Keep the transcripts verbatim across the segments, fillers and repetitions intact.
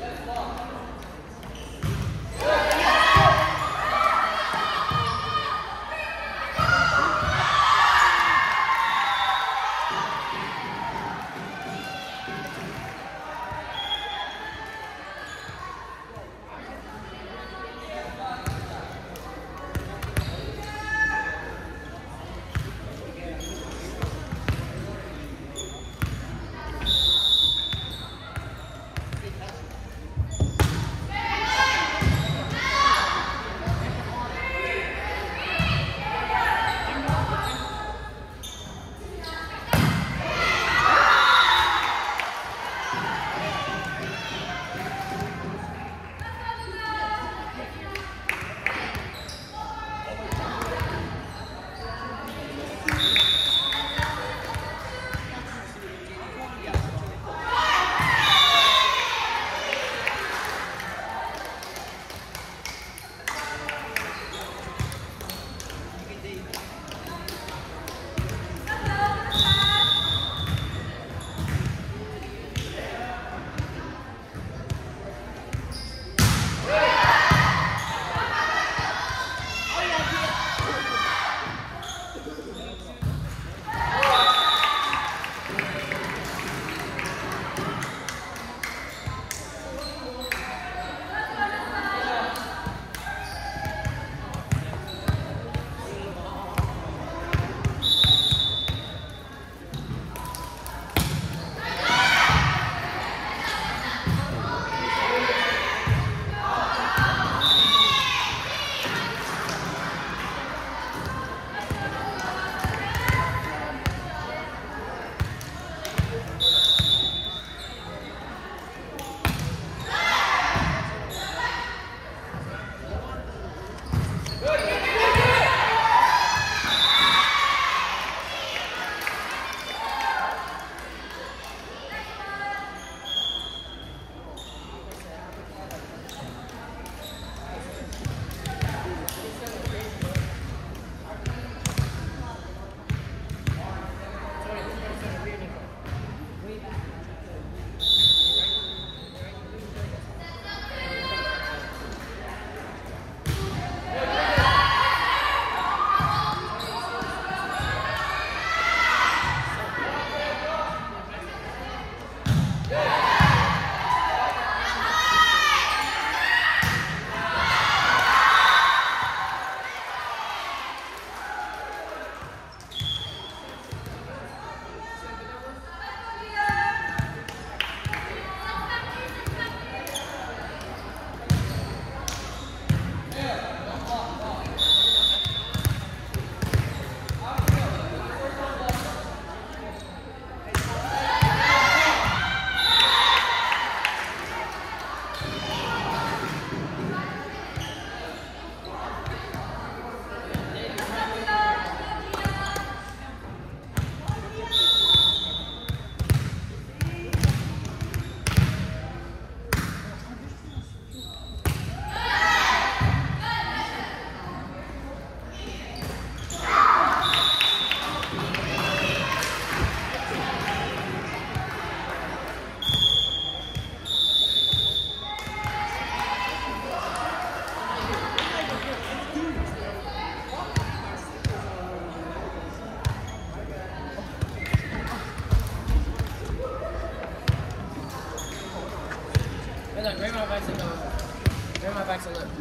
Look, grab my bikes and look. Grab my bikes and look.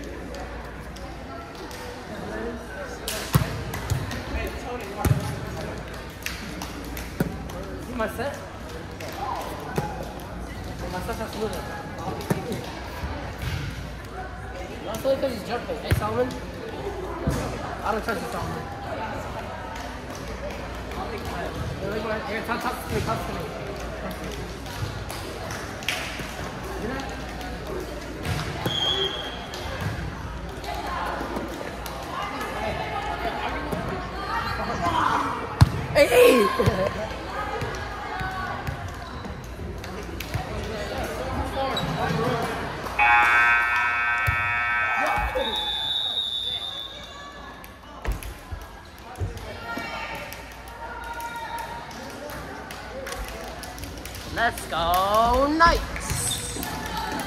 See my set? My set's not smooth. That's only because he's jumping. Hey, Solomon? I don't trust you, Solomon. Here, talk, talk to me, talk to me. Hey, hey! Let's go, Knights!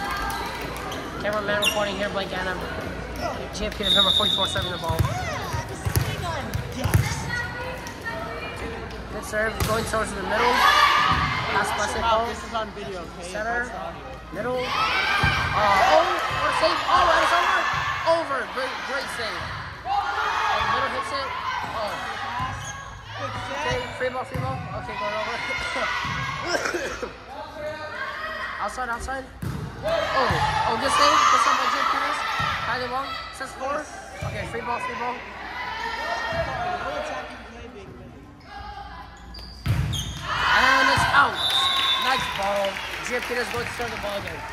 Cameraman reporting here, Blake Anna. J P is number forty-four serving the ball. Good serve, going towards the middle. Pass by Saint Paul. This is on video, okay? Center, middle. Uh, oh, what a save. Oh, and it's over. Over. Great, great save. And the middle hits it. Oh. Okay, free ball, free ball. Okay, going over. Outside, outside. Oh, oh, good save. Good save by Jim Peters. Kylie Wong. Sets four. Okay, free ball, free ball. And it's out. Nice ball. Jim Peters going to start the ball again.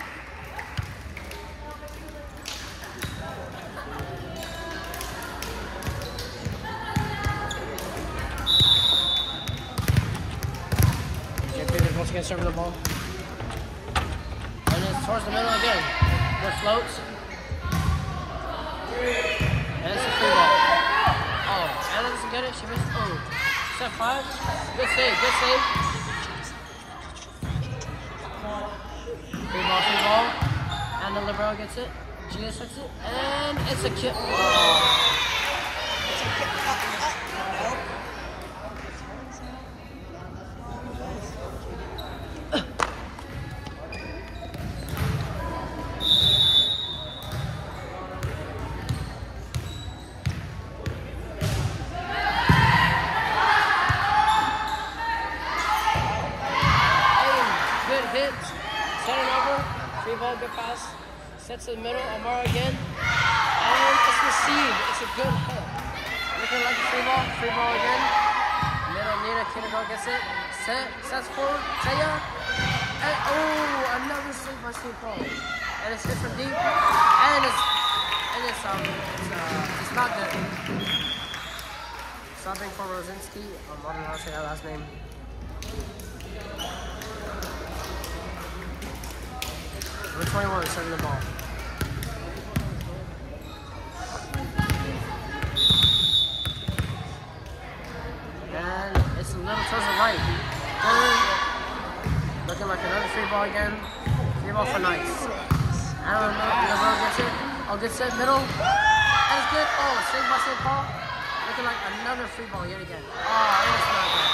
Jim Peters once again serving the ball. And it's towards the middle again. Good floats. And it's a free ball. Oh, Anna doesn't get it. She missed. Oh. Step five. Good save, good save. Free ball, free ball. And the libero gets it. G S gets it. And it's a kick. Oh. It's a kick. Good pass, sets to the middle, Amara again, and it's received. It's a good hit. Looking like a free ball, free ball again. Middle, Nina, Kinnigo gets it. Set, sets forward, Taya, and oh, another save by Saint Paul. And it's hit from deep, and it's, and it's um, it's uh, it's not good. Subbing for Rosinski. Um, I don't know how to say that last name. Number twenty-one, serving the ball. And it's a little towards the right. Third. Looking like another free ball again. Free ball for Nice. I don't know. Navarro gets it. Oh, gets it. Middle. And it's good. Oh, saved by Saint Paul. Looking like another free ball yet again. Oh, it's not good.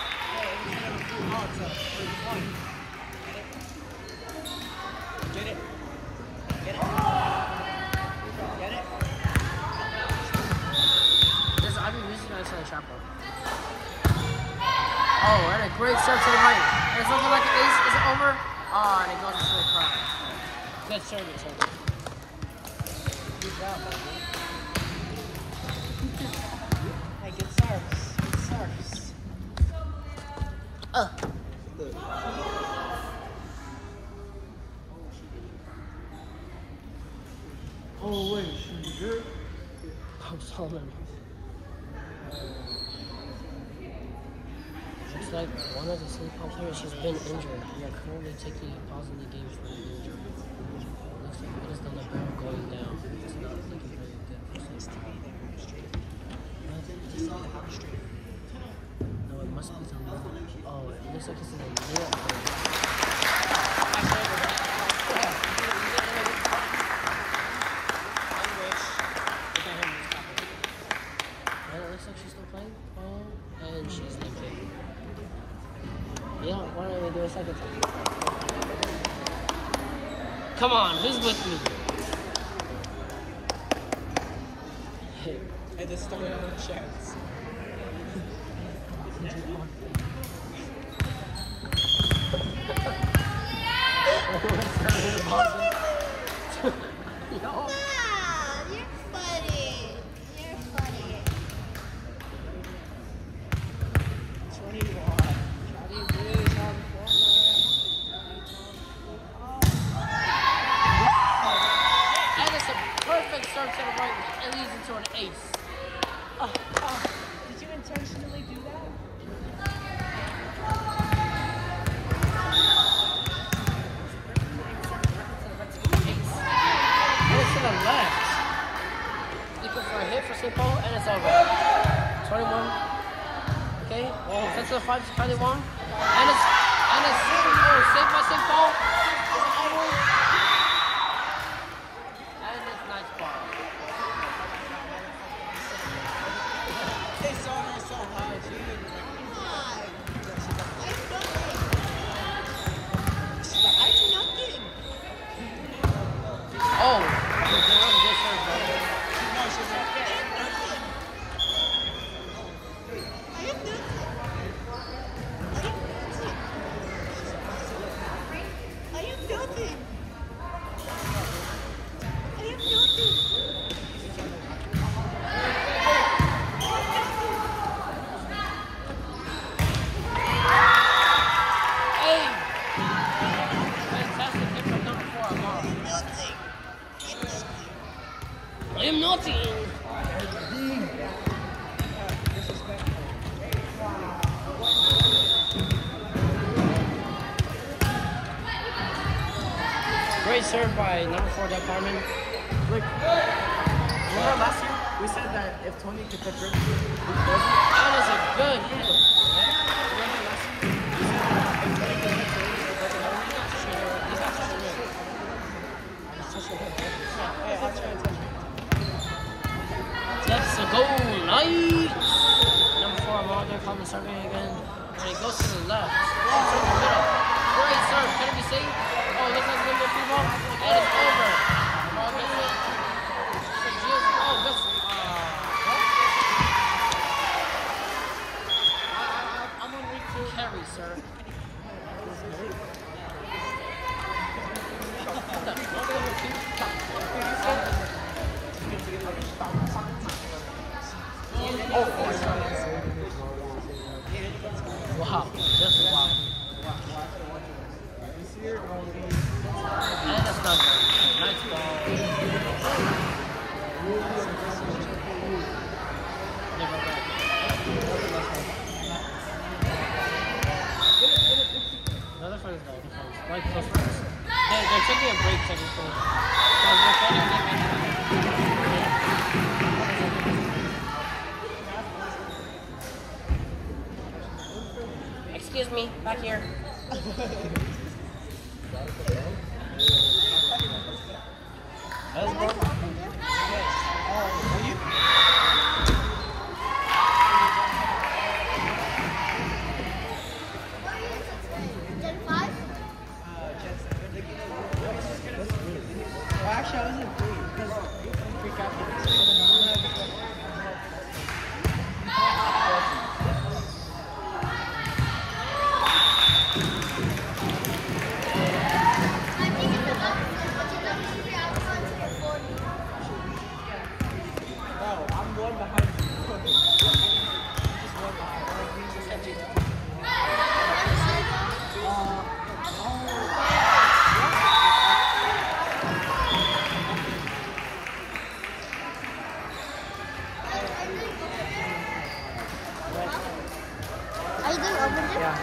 Get it. Get it. Get it. This, I've been using this on the shot ball. Oh, and a great serve to the right. And it's looking like an ace. Is it over? Oh, and it goes into the crowd. Good serve, good serve. Good job, buddy. Hey, good serves. Good serves. Uh. Oh, wait, she's good? Oh, Solomon. Looks like one of the Saint Paul players has been injured. We are currently taking a pause in the game for the injury. Looks like it is the libero going down. It's not looking very good for Saint Paul. No, it must be the left. Oh, it looks like it's in the near. She's still playing. Oh, and she's leaving. Yeah, why don't we do a second time? Come on, who's with me? I just don't have a chance. Yo. Serve to the right, it leads into an ace. Oh, oh. Did you intentionally do that? And it's to the left. Looking for a hit for Saint Paul, and it's over. twenty-one. Okay. Oh, that's to the five, Kylie Wong. And it's, and it's, oh, saved by Saint Paul. Is it over? am naughty. Great serve by number four, Del Carmen. Look, remember last year we said that if Tony could touch Rick, he doesn't. That is a good hit. Remember last year we said that if Tony could touch Rick, he doesn't know. He's not touching it. He's touching it. Hey, I'll try and touch it. That's a goal. Nice. Number four, Amar, Del Carmen serving again. And he goes to the left. Oh, to the middle. Great serve. Can it be saved? Oh, looks like a little bit people. And it's over. Amar gets it. Oh, that's. Uh, I'm on week two. Carry, sir. Wow, just wow. And that's not good. Nice ball. Never back. Another fun is another fun. Like close ones. They're, they're taking a break technically. They're trying to get Excuse me, back here. That's more. Oh, are you? Gen five? Well, actually, I was in three because three captains. Are you doing open gym? Yeah.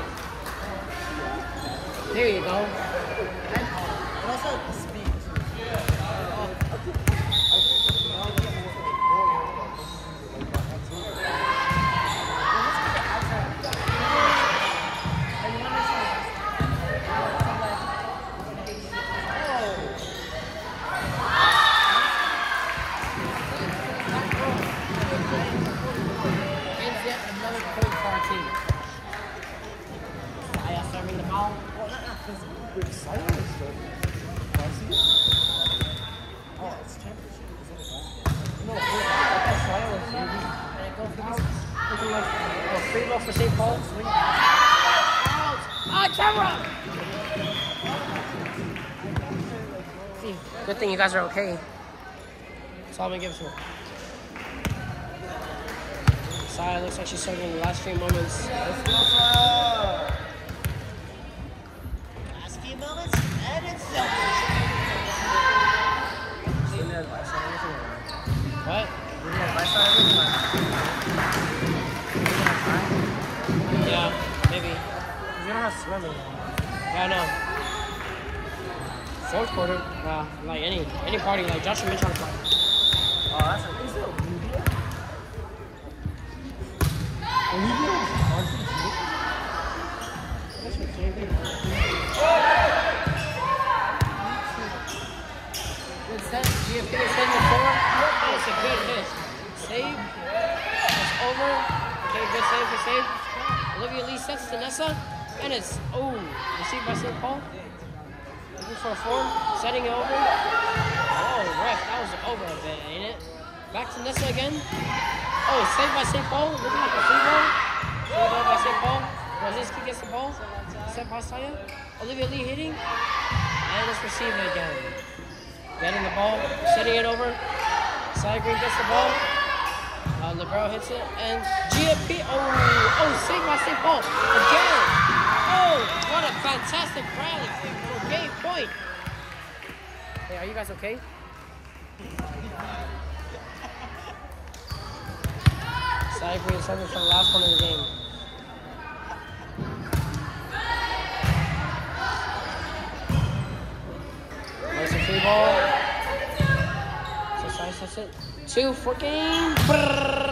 There you go. And also speed. And yet another point for our team. Saya serving the ball. With silence, though. Do I see it? Oh, it's championship. Is it a basket? No, it's silence, baby. And it goes out. Looking like a free ball for Saint Paul. Swing. Out. Ah, camera! See, good thing you guys are okay. That's all I'm gonna give to her. Saya looks like she's serving in the last few moments. Let's go, Sarah! Last few moments, and it's over. Give me advice on everything or not? What? Give me advice on everything or not? Yeah, maybe. Because you don't have swimming. Yeah, I know. Fourth quarter, uh, like any any party, like Josh and Mitch on the party. Oh, that's a... Is it Olivia? Olivia was constant too? That's what J B. Good set. G F P is hitting the floor. Oh, it's a good hit. Save. It's over. Okay, good save, good save. Olivia Lee sets to Nessa. And it's, oh, received by Saint Paul. Looking for a form. Setting it over. Oh, ref, that was over a bit, ain't it? Back to Nessa again. Oh, saved by Saint Paul. Looking like a free ball. Free ball by Saint Paul. Rosinski gets the ball. Set by Saya. Olivia Lee hitting. And it's received again. Getting the ball. Setting it over. Saya Green gets the ball. Uh, LeBron hits it. And G F P. Oh, oh, saved by Saint Paul. Again. Oh, what a fantastic rally for game point. Hey, are you guys okay? Cypher is serving for the last one of the game. There's a free ball. So Cypher sets it. Two for game. Brrr.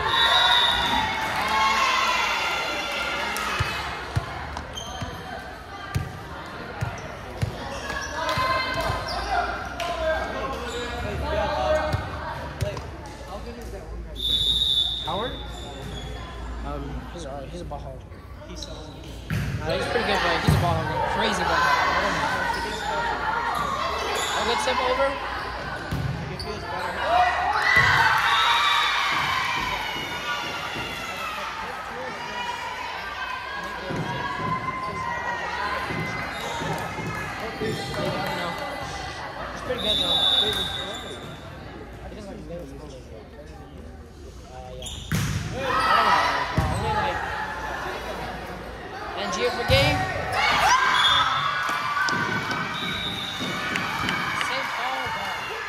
Howard? Um, he's alright. He's a ball hog. He's so Uh, he's pretty good, but he's a ball hog. Crazy ball hog. A good tip over. He feels better. It's pretty good though. He doesn't like Lewis Miller. Uh, yeah. I don't know. Well, only like and G for game. Same call, but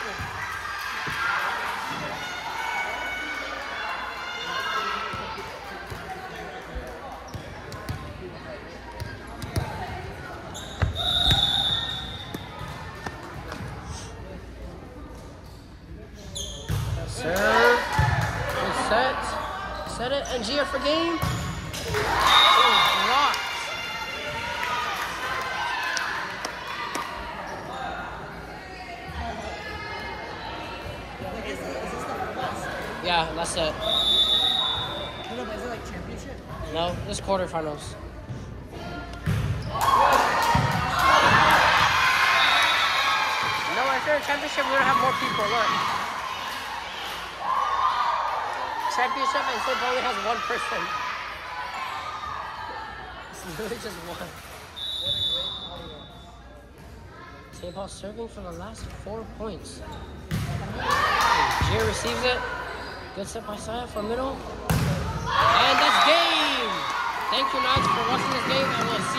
serve. Good set. Set it. And G for game. Oh, blocked. Like, is, is this the last? Yeah, that's it. No, no, but is it like championship? No, this is quarterfinals. No, if you're a championship, we're gonna have more people. Look. Championship and Sid only has one person. It's literally just one. Table serving for the last four points. Jir receives it. Good set by side for middle. And that's game! Thank you, Knights, for watching this game, and we'll see